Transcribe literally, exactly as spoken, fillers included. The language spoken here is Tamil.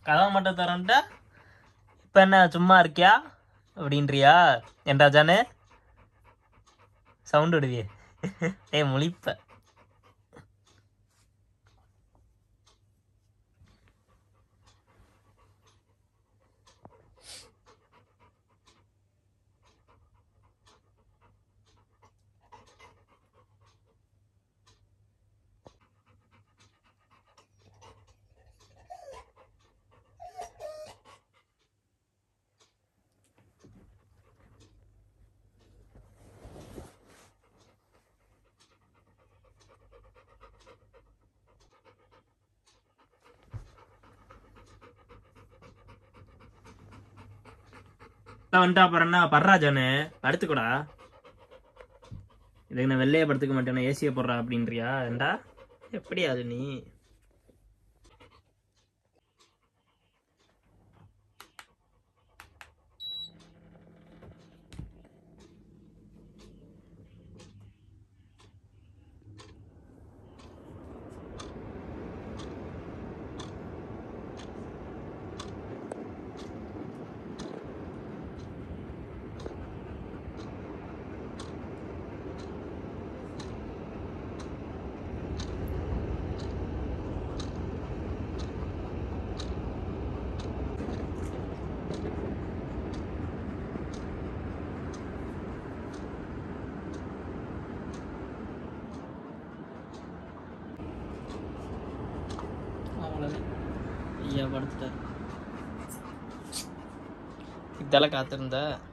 கதவை மட்டும் தரேன்ட்டா இப்போ என்ன சும்மா இருக்கியா அப்படின்றியா? ஏன்டா ஜானு சவுண்ட் விடுவியே? ஏ முழிப்ப. வந்துட்டா அப்புறம் என்ன படுறா ஜானு, படுத்துக்கூடா. இதுக்கு நான் வெள்ளையே படுத்துக்க மாட்டேன், ஏசியை போடுறா அப்படின்றியா? ஏண்டா எப்படி அது நீ? ஐயா படுத்துட்டார். இதெல்லாம் காத்திருந்த